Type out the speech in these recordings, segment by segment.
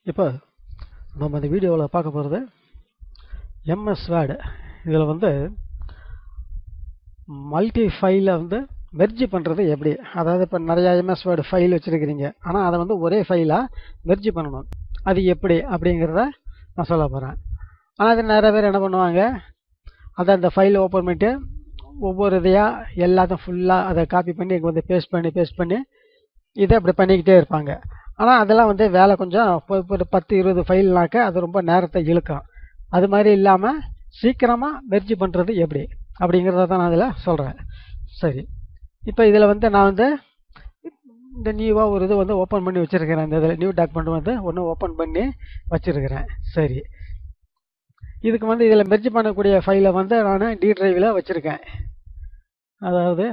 இப்போ நம்ம இந்த வீடியோவில் பார்க்க போகிறது எம்எஸ் வேர்டு. இதில் வந்து மல்டி ஃபைலை வந்து மெர்ஜ் பண்ணுறது எப்படி, அதாவது இப்போ நிறையா எம்எஸ் வேர்டு ஃபைல் வச்சுருக்கிறீங்க, ஆனால் அதை வந்து ஒரே ஃபைலாக மெர்ஜ் பண்ணணும். அது எப்படி அப்படிங்கிறத நான் சொல்ல போகிறேன். ஆனால் அது நிறைய பேர் என்ன பண்ணுவாங்க, அதை அந்த ஃபைலை ஓப்பன் பண்ணிட்டு ஒவ்வொரு இதையாக எல்லாத்தையும் ஃபுல்லாக அதை காப்பி பண்ணி இங்கே வந்து பேஸ்ட் பண்ணி இதை அப்படி பண்ணிக்கிட்டே இருப்பாங்க. ஆனால் அதெல்லாம் வந்து வேலை கொஞ்சம் ஒரு 10-20 ஃபைல்னாக்க அது ரொம்ப நேரத்தை இழுக்கும். அது மாதிரி இல்லாமல் சீக்கிரமாக மெர்ஜ் பண்ணுறது எப்படி அப்படிங்கிறத தான் நான் இதில் சொல்கிறேன். சரி, இப்போ இதில் வந்து நான் வந்து இந்த நியூவாக ஒரு இது வந்து ஓப்பன் பண்ணி வச்சுருக்கிறேன். இந்த இதில் நியூ டாக்குமெண்ட் வந்து ஒன்று ஓப்பன் பண்ணி வச்சுருக்கிறேன். சரி, இதுக்கு வந்து இதில் மெர்ஜ் பண்ணக்கூடிய ஃபைலை வந்து நான் டி டிரைவில் வச்சுருக்கேன். அதாவது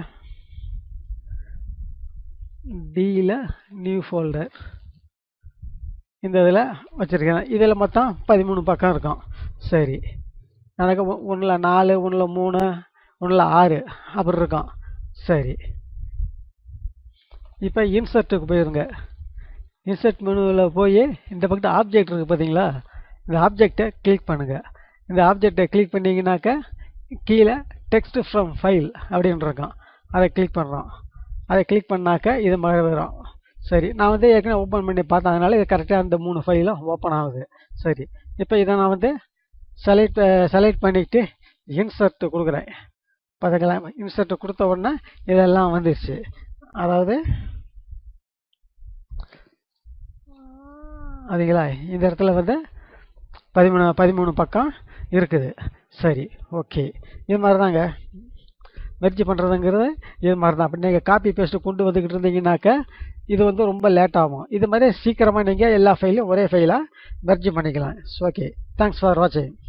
டியில் நியூ ஃபோல்டர் இந்த இதில் வச்சுருக்கேன். இதில் மொத்தம் 13 பக்கம் இருக்கும். சரி, எனக்கு ஒன்றில் 4, ஒன்றில் 3, ஒன்றில் 6 அப்படி இருக்கும். சரி, இப்போ இன்சர்ட்டுக்கு போயிருங்க. இன்சர்ட் மெனுவில் போய் இந்த பக்கத்து ஆப்ஜெக்ட் இருக்குது பார்த்தீங்களா, இந்த ஆப்ஜெக்டை கிளிக் பண்ணுங்கள். இந்த ஆப்ஜெக்டை கிளிக் பண்ணிங்கனாக்கா கீழே டெக்ஸ்ட் ஃப்ரம் ஃபைல் அப்படின்னு இருக்கும். அதை கிளிக் பண்ணுறோம். அதை கிளிக் பண்ணாக்க இது மாதிரி வரும். சரி, நான் வந்து ஏற்கனவே ஓப்பன் பண்ணி பார்த்தேன், அதனால் இது கரெக்டாக அந்த 3 ஃபைலும் ஓப்பன் ஆகுது. சரி, இப்போ இதை நான் வந்து செலக்ட் பண்ணிவிட்டு இன்சர்ட்டு கொடுக்குறேன். பார்த்துக்கலாம், இன்சர்ட்டு கொடுத்த உடனே இதெல்லாம் வந்துடுச்சு. அதாவது அதுங்களா இந்த இடத்துல வந்து 13 பக்கம் இருக்குது. சரி, ஓகே, இது மாதிரி தாங்க மெர்ஜ் பண்ணுறதுங்கிறது. இது மாதிரி தான். அப்படி நீங்கள் காப்பி பேஸ்ட்டு கொண்டு வந்துக்கிட்டு இருந்தீங்கன்னாக்கா இது வந்து ரொம்ப லேட் ஆகும். இது மாதிரி சீக்கிரமாக நீங்கள் எல்லா ஃபைலையும் ஒரே ஃபைலாக மெர்ஜ் பண்ணிக்கலாம். ஓகே, தேங்க்ஸ் ஃபார் வாட்சிங்.